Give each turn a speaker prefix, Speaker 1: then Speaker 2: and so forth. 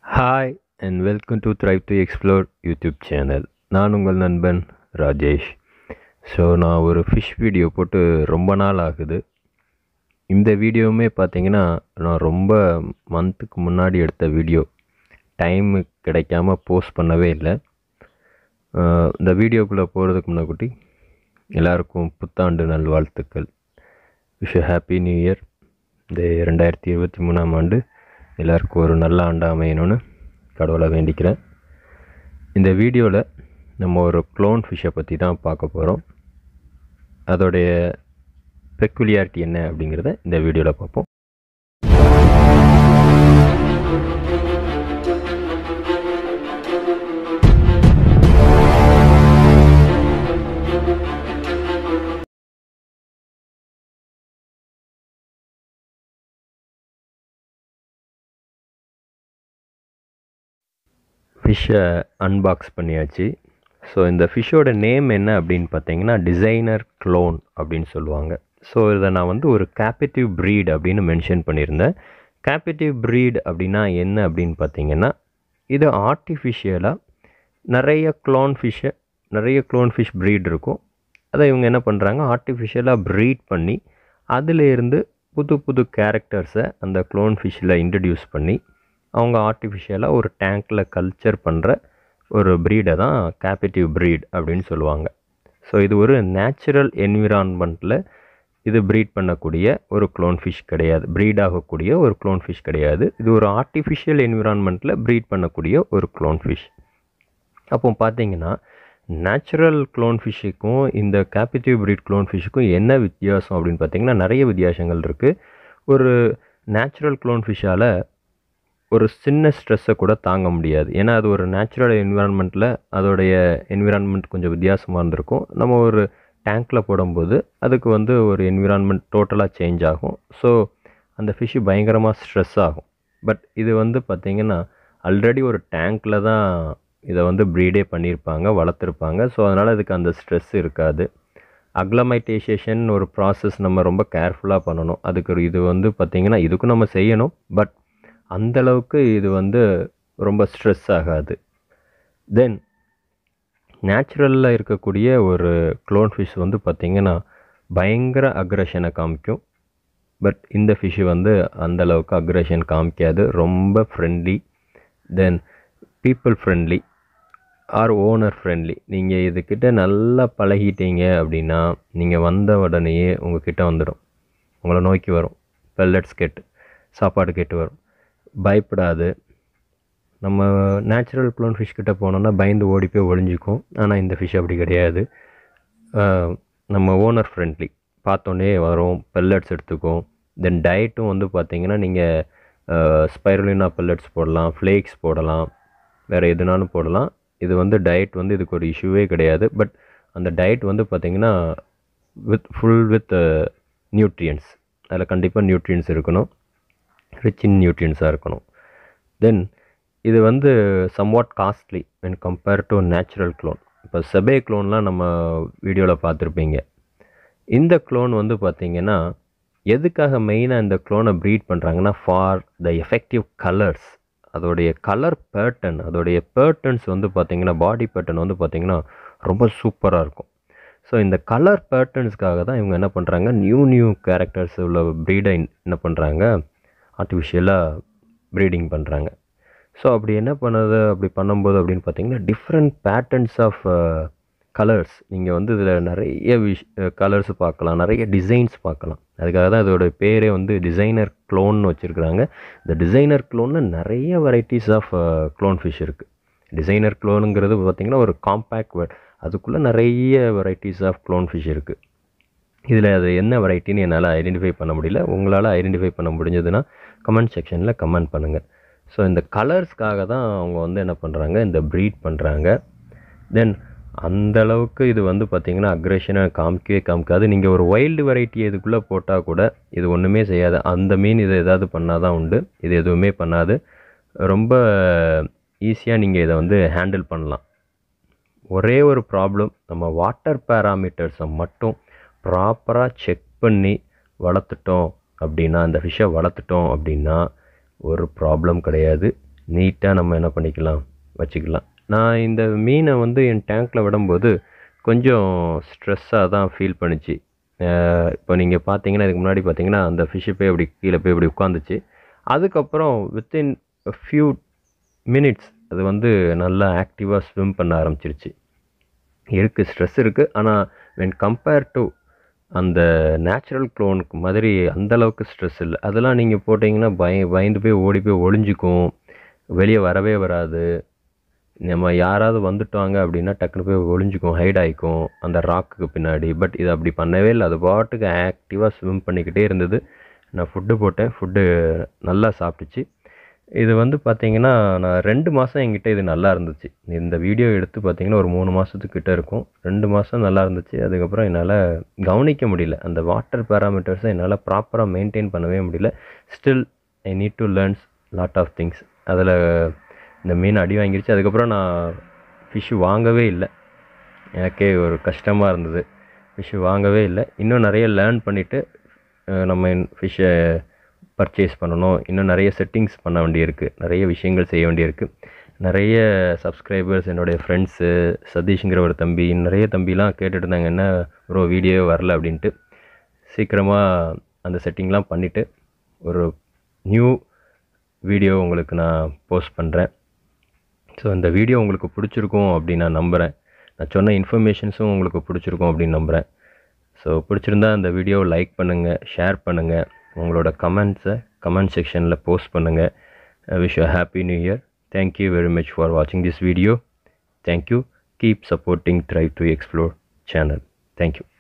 Speaker 1: Hi and welcome to THRIVE2EXPLORE YouTube channel. நான் உங்கள் நண்பன் ராஜேஷ். ஸோ நான் ஒரு ஃபிஷ் வீடியோ போட்டு ரொம்ப நாள் ஆகுது. இந்த வீடியோவுமே பார்த்தீங்கன்னா நான் ரொம்ப மந்த்துக்கு முன்னாடி எடுத்த வீடியோ. டைமு கிடைக்காம போஸ்ட் பண்ணவே இல்லை. இந்த வீடியோக்குள்ளே போகிறதுக்கு முன்னாடி எல்லாருக்கும் புத்தாண்டு நல்வாழ்த்துக்கள். Wish happy new year. இந்த 2023ஆம் ஆண்டு எல்லாருக்கும் ஒரு நல்ல ஆண்டாக அமையணும்னு கடவுளை வேண்டிக்கிறேன். இந்த வீடியோவில் நம்ம ஒரு க்ளோன் ஃபிஷ்ஷை பற்றி தான் பார்க்க போகிறோம். அதோடைய பெக்குலியாரிட்டி என்ன அப்படிங்கிறத இந்த வீடியோவில் பார்ப்போம். ஃபிஷ்ஷை அன்பாக்ஸ் பண்ணியாச்சு. ஸோ இந்த ஃபிஷ்ஷோட நேம் என்ன அப்படின்னு பார்த்தீங்கன்னா டிசைனர் க்ளோன் அப்படின்னு சொல்லுவாங்க. ஸோ இதை நான் ஒரு கேபிட்டிவ் ப்ரீட் அப்படின்னு மென்ஷன் பண்ணியிருந்தேன். கேபிட்டிவ் ப்ரீட் அப்படின்னா என்ன அப்படின்னு பார்த்தீங்கன்னா, இது ஆர்டிஃபிஷியலாக நிறைய க்ளோன் ஃபிஷ் ப்ரீட் இருக்கும். அதை இவங்க என்ன பண்ணுறாங்க, ஆர்டிஃபிஷியலாக ப்ரீட் பண்ணி அதிலேருந்து புது புது கேரக்டர்ஸை அந்த க்ளோன் ஃபிஷ்ஷில் இன்ட்ரடியூஸ் பண்ணி அவங்க ஆர்டிஃபிஷியலாக ஒரு டேங்க்கில் கல்ச்சர் பண்ணுற ஒரு ப்ரீடை தான் கேபிட்டிவ் ப்ரீட் அப்படின்னு சொல்லுவாங்க. ஸோ இது ஒரு நேச்சுரல் என்விரான்மெண்ட்டில் இது ப்ரீட் பண்ணக்கூடிய ஒரு க்ளோன் ஃபிஷ் கிடையாது, ப்ரீட் ஆகக்கூடிய ஒரு க்ளோன் ஃபிஷ் கிடையாது. இது ஒரு ஆர்டிஃபிஷியல் என்விரான்மெண்ட்டில் ப்ரீட் பண்ணக்கூடிய ஒரு க்ளோன் ஃபிஷ். அப்போ பார்த்தீங்கன்னா நேச்சுரல் க்ளோன் ஃபிஷ்ஷுக்கும் இந்த கேபிட்டிவ் ப்ரீட் க்ளோன் ஃபிஷ்ஷுக்கும் என்ன வித்தியாசம் அப்படின்னு பார்த்தீங்கன்னா நிறைய வித்தியாசங்கள் இருக்குது. ஒரு நேச்சுரல் க்ளோன் ஃபிஷ்ஷால் ஒரு சின்ன ஸ்ட்ரெஸ்ஸை கூட தாங்க முடியாது. ஏன்னா அது ஒரு நேச்சுரல் என்விரான்மெண்ட்டில் அதோடைய என்விரான்மெண்ட் கொஞ்சம் வித்தியாசமாக இருந்திருக்கும். நம்ம ஒரு டேங்க்கில் போடும்போது அதுக்கு ஒரு என்விரான்மெண்ட் டோட்டலாக சேஞ்ச் ஆகும். ஸோ அந்த ஃபிஷ்ஷு பயங்கரமாக ஸ்ட்ரெஸ் ஆகும். பட் இது பார்த்திங்கன்னா ஆல்ரெடி ஒரு டேங்க்கில் தான் இதை ப்ரீடே பண்ணியிருப்பாங்க, வளர்த்துருப்பாங்க. ஸோ அதனால் அதுக்கு அந்த ஸ்ட்ரெஸ் இருக்காது. அக்ளமைட்டேஷன் ஒரு ப்ராசஸ் நம்ம ரொம்ப கேர்ஃபுல்லாக பண்ணணும். அதுக்கு இது பார்த்திங்கன்னா இதுக்கும் நம்ம செய்யணும். பட் அந்தளவுக்கு இது ரொம்ப ஸ்ட்ரெஸ் ஆகாது. தென் நேச்சுரலில் இருக்கக்கூடிய ஒரு க்ளோன் ஃபிஷ் பார்த்திங்கன்னா பயங்கர அக்ரெஷனை காமிக்கும். பட் இந்த ஃபிஷ்ஷு அந்தளவுக்கு அக்ரெஷன் காமிக்காது. ரொம்ப friendly, then people friendly or owner friendly. நீங்கள் இதுக்கிட்ட நல்லா பழகிட்டீங்க அப்படின்னா நீங்கள் வந்த உடனேயே உங்கள்கிட்ட வந்துடும், உங்களை நோக்கி வரும், பெல்லட்ஸ் கேட்டு சாப்பாடு கேட்டு வரும். பயப்படாது. நம்ம நேச்சுரல் க்ளோன் ஃபிஷ் கிட்ட போனோன்னா பயந்து ஓடி போய் ஒளிஞ்சிக்கும். ஆனால் இந்த ஃபிஷ் அப்படி கிடையாது. நம்ம ஓனர் ஃப்ரெண்ட்லி, பார்த்தோன்னே வரும், பெல்லட்ஸ் எடுத்துக்கும். தென் டயட்டும் பார்த்திங்கன்னா நீங்கள் ஸ்பைருலினா பெல்லட்ஸ் போடலாம், ஃப்ளேக்ஸ் போடலாம், வேறு எதுனாலும் போடலாம். இது டயட் இதுக்கு ஒரு இஷ்யூவே கிடையாது. பட் அந்த டயட் பார்த்திங்கன்னா ஃபுல் வித் நியூட்ரியன்ஸ். அதில் கண்டிப்பாக நியூட்ரியன்ஸ் இருக்கணும், ரிச் இன் நியூட்ரியன்ஸாக இருக்கணும். தென் இது somewhat costly when compared to natural clown. இப்போ செபே க்ளோன்லாம் நம்ம வீடியோவில் பார்த்துருப்பீங்க. இந்த க்ளோன் பார்த்திங்கன்னா எதுக்காக மெயினாக இந்த க்ளோனை ப்ரீட் பண்ணுறாங்கன்னா ஃபார் த எஃபெக்டிவ் கலர்ஸ். அதோடைய கலர் பேட்டர்ன், அதோடைய பேட்டர்ன்ஸ் பார்த்திங்கன்னா பாடி பேட்டர்ன் பார்த்திங்கன்னா ரொம்ப சூப்பராக இருக்கும். ஸோ இந்த கலர் பேட்டர்ன்ஸ்க்காக தான் இவங்க என்ன பண்ணுறாங்க, நியூ கேரக்டர்ஸ் உள்ள ப்ரீடை என்ன பண்ணுறாங்க, ஆர்டிஃபிஷியலாக ப்ரீடிங் பண்ணுறாங்க. ஸோ அப்படி என்ன பண்ணுது, அப்படி பண்ணும்போது அப்படின்னு பார்த்தீங்கன்னா டிஃப்ரெண்ட் பேட்டர்ன்ஸ் ஆஃப் கலர்ஸ். நீங்கள் இதில் நிறைய கலர்ஸ் பார்க்கலாம், நிறைய டிசைன்ஸ் பார்க்கலாம். அதுக்காக தான் இதோட பேரே டிசைனர் க்ளோன்னு வச்சுருக்குறாங்க. இந்த டிசைனர் க்ளோனில் நிறைய வெரைட்டிஸ் ஆஃப் க்ளோன் ஃபிஷ் இருக்குது. டிசைனர் க்ளோனுங்கிறது பார்த்திங்கன்னா ஒரு காம்பேக்ட் வேர்ட், அதுக்குள்ளே நிறைய வெரைட்டிஸ் ஆஃப் க்ளோன் ஃபிஷ் இருக்குது. இதில் அது என்ன வெரைட்டின்னு என்னால் ஐடென்டிஃபை பண்ண முடியல. உங்களால் ஐடென்டிஃபை பண்ண முடிஞ்சதுன்னா கமெண்ட் செக்ஷனில் கமெண்ட் பண்ணுங்கள். ஸோ இந்த கலர்ஸ்க்காக தான் அவங்க என்ன பண்ணுறாங்க, இந்த ப்ரீட் பண்ணுறாங்க. தென் அந்தளவுக்கு இது பார்த்திங்கன்னா அக்ரெஷனை காமிக்காது. நீங்கள் ஒரு வைல்டு வெரைட்டி இதுக்குள்ளே போட்டால் கூட இது ஒன்றுமே செய்யாது. அந்த மீன் இது எதாவது பண்ணால் தான் உண்டு, இது எதுவுமே பண்ணாது. ரொம்ப ஈஸியாக நீங்கள் இதை ஹேண்டில் பண்ணலாம். ஒரே ஒரு ப்ராப்ளம், நம்ம வாட்டர் பேராமீட்டர்ஸை மட்டும் ப்ராப்பராக செக் பண்ணி வளர்த்துட்டோம் அப்படின்னா, அந்த ஃபிஷ்ஷை வளர்த்துட்டோம் அப்படின்னா ஒரு ப்ராப்ளம் கிடையாது. நீட்டாக நம்ம என்ன பண்ணிக்கலாம், வச்சுக்கலாம். நான் இந்த மீனை வந்து என் டேங்க்கில் விடும்போது கொஞ்சம் ஸ்ட்ரெஸ்ஸாக தான் ஃபீல் பண்ணிச்சு. இப்போ நீங்கள் பார்த்தீங்கன்னா, இதுக்கு முன்னாடி பார்த்தீங்கன்னா, அந்த ஃபிஷ்ஷு போய் அப்படி கீழே போய் இப்படி உட்காந்துச்சு. அதுக்கப்புறம் வித்தின் ஃபியூ மினிட்ஸ் அது வந்து நல்லா ஆக்டிவாக ஸ்விம் பண்ண ஆரம்பிச்சிருச்சு. இருக்குது, ஸ்ட்ரெஸ் இருக்குது. ஆனால் வென் கம்பேர் டு அந்த நேச்சுரல் க்ளோனுக்கு மாதிரி அந்தளவுக்கு ஸ்ட்ரெஸ் இல்லை. அதெல்லாம் நீங்கள் போட்டிங்கன்னா பயந்து போய் ஓடி போய் ஒளிஞ்சிக்கும், வெளியே வரவே வராது. நம்ம யாராவது வந்துட்டாங்க அப்படின்னா டக்குனு போய் ஒளிஞ்சிக்கும், ஹைட் ஆகிக்கும் அந்த ராக்குக்கு பின்னாடி. பட் இது அப்படி பண்ணவே இல்லை. அது பாட்டுக்கு ஆக்டிவாக ஸ்விம் பண்ணிக்கிட்டே இருந்தது. நான் ஃபுட்டு போட்டேன், ஃபுட்டு நல்லா சாப்பிட்டுச்சு. இது வந்து பார்த்திங்கன்னா, நான் 2 மாதம் என்கிட்ட இது நல்லா இருந்துச்சு. இந்த வீடியோ எடுத்து பார்த்திங்கன்னா ஒரு 3 மாதத்துக்கிட்ட இருக்கும். 2 மாதம் நல்லா இருந்துச்சு. அதுக்கப்புறம் என்னால் கவனிக்க முடியல. அந்த வாட்டர் பேராமீட்டர்ஸை என்னால் ப்ராப்பராக மெயின்டைன் பண்ணவே முடியல. Still I need to learns lot of things. அதில் இந்த மீன் அடி வாங்கிருச்சு. அதுக்கப்புறம் நான் ஃபிஷ்ஷு வாங்கவே இல்லை. எனக்கே ஒரு கஷ்டமாக இருந்தது. ஃபிஷ்ஷு வாங்கவே இல்லை. இன்னும் நிறைய லேர்ன் பண்ணிவிட்டு நம்ம ஃபிஷ்ஷை பர்ச்சேஸ் பண்ணணும். இன்னும் நிறைய செட்டிங்ஸ் பண்ண வேண்டியிருக்கு, நிறைய விஷயங்கள் செய்ய வேண்டியிருக்கு. நிறைய சப்ஸ்கிரைபர்ஸ், என்னுடைய ஃப்ரெண்ட்ஸு, சதீஷுங்கிற ஒரு தம்பி, நிறைய தம்பிலாம் கேட்டுட்டு இருந்தாங்க, என்ன ப்ரோ வீடியோ வரல அப்படின்ட்டு. சீக்கிரமாக அந்த செட்டிங்லாம் பண்ணிவிட்டு ஒரு நியூ வீடியோ உங்களுக்கு நான் போஸ்ட் பண்ணுறேன். ஸோ இந்த வீடியோ உங்களுக்கு பிடிச்சிருக்கும் அப்படின்னு நான் நம்புகிறேன். நான் சொன்ன இன்ஃபர்மேஷன்ஸும் உங்களுக்கு பிடிச்சிருக்கும் அப்படின்னு நம்புகிறேன். ஸோ பிடிச்சிருந்தா அந்த வீடியோவை லைக் பண்ணுங்கள், ஷேர் பண்ணுங்கள், உங்களோட கமெண்ட்ஸை கமெண்ட் செக்ஷனில் போஸ்ட் பண்ணுங்கள். Wish you happy new year. Thank you very much for வாட்சிங் this video. Thank you. Keep supporting thrive to explore channel. Thank you.